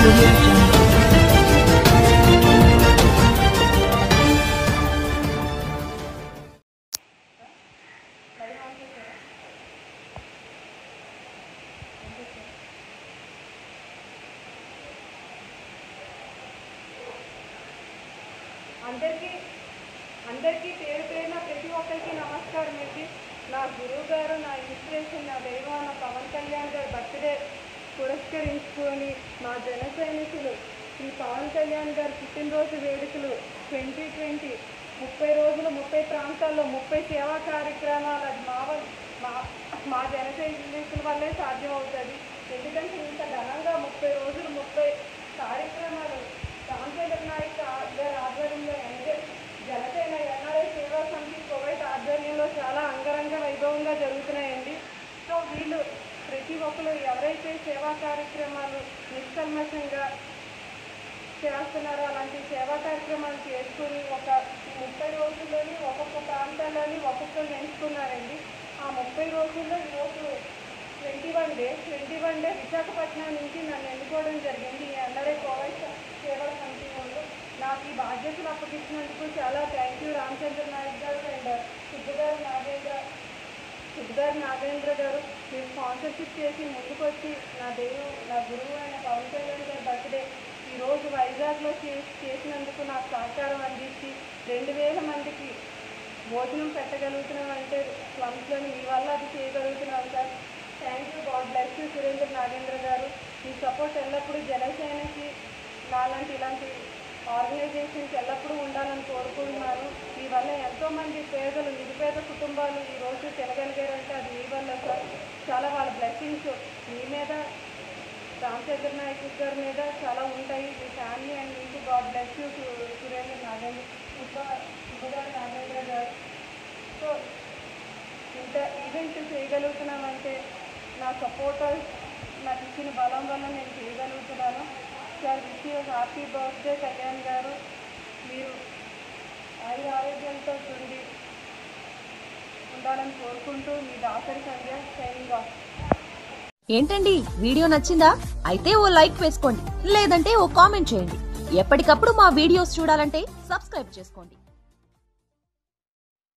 Audio Jungle. అందరికీ పేరు పేరున ప్రతి ఒక్కరికి నమస్కారం అండి. నా గురువు గారు, నా ఇన్స్పిరేషన్, నా దైవం నా పవన్ కళ్యాణ్ గారు బర్త్డే పురస్కరించుకొని మా జన సైనికులు శ్రీ పవన్ కళ్యాణ్ గారు పుట్టినరోజు వేడుకలు 2020 30 రోజులు 30 ప్రాంతాల్లో 30 సేవా కార్యక్రమాలు. అది మా జన సైనికుల వల్లే సాధ్యం అవుతుంది. ఎందుకంటే ఇంత ఘనంగా 30 రోజులు 30 కార్యక్రమాలు రామచంద్ర నాయక్ గారి ఆధ్వర్యంలో జనసేన ఎన్ఆర్ఐ సేవా సమితి కోవైట్ ఆధ్వర్యంలో చాలా అంగరంగ వైభవంగా జరుగుతున్నాయండి. సో వీళ్ళు ప్రతి ఒక్కరు ఎవరైతే సేవా కార్యక్రమాలు నిష్కల్మషంగా చేస్తున్నారో అలాంటి సేవా కార్యక్రమాలు చేసుకుని ఒక 30 రోజుల్లోని ఒక్కొక్క ప్రాంతాల్లోని ఒక్కొక్కరు ఎంచుకున్నారండి. ఆ 30 రోజుల్లో ఈరోజు 21 డే విశాఖపట్నం నుంచి నన్ను ఎన్నుకోవడం జరిగింది. ఈ ఎన్ఆర్ఐ కోవైట్ సేవా సమితి వాళ్ళు నాకు ఈ బాధ్యతలు అప్పగించినందుకు చాలా థ్యాంక్ యూ. రామచంద్ర నాయక్ గారు అండ్ సిద్ధుగారు నాగేంద్ర గారు మీరు స్పాన్సర్షిప్ చేసి ముందుకు వచ్చి నా గురువు అయిన పవన్ కళ్యాణ్ గారి బర్త్డే ఈరోజు వైజాగ్లో చేసినందుకు నాకు సహకారం అందించి 2000 మందికి భోజనం పెట్టగలుగుతున్నామంటే స్లమ్స్లోని మీ వల్ల అది చేయగలుగుతున్నాం sir. Thank you. God bless you Surendra Nagendra garu. మీ సపోర్ట్ ఎల్లప్పుడూ జనసేనకి ఇలాంటి ఆర్గనైజేషన్స్ ఎల్లప్పుడూ ఉండాలని కోరుకుంటున్నాను. మీ వల్ల ఎంతోమంది పేదలు నిరుపేద కుటుంబాలు ఈరోజు తినగలిగారంటే అది మీ వల్ల సార్. చాలా వాళ్ళ బ్లెస్సింగ్స్ మీ మీద రామచంద్ర నాయక్ గారి మీద చాలా ఉంటాయి. మీ ఫ్యామిలీ అండ్ మీకు God bless you Surendra Nagendra garu. So ఇంత ఈవెంట్ చేయగలుగుతున్నామంటే నా సపోర్టర్స్ నాకు ఇచ్చిన బలం వల్ల నేను చేయగలుగుతున్నాను sir. Wish you happy birthday Kalyan garu. మీరు ఆరోగ్యాలతో ఉండాలని కోరుకుంటూ మీ దాసరి సంధ్య సైనింగ్ ఆఫ్. ఏంటండి వీడియో నచ్చిందా? అయితే ఓ లైక్ వేసుకోండి, లేదంటే ఓ కామెంట్ చేయండి. ఎప్పటికప్పుడు మా వీడియోస్ చూడాలంటే సబ్స్క్రైబ్ చేసుకోండి.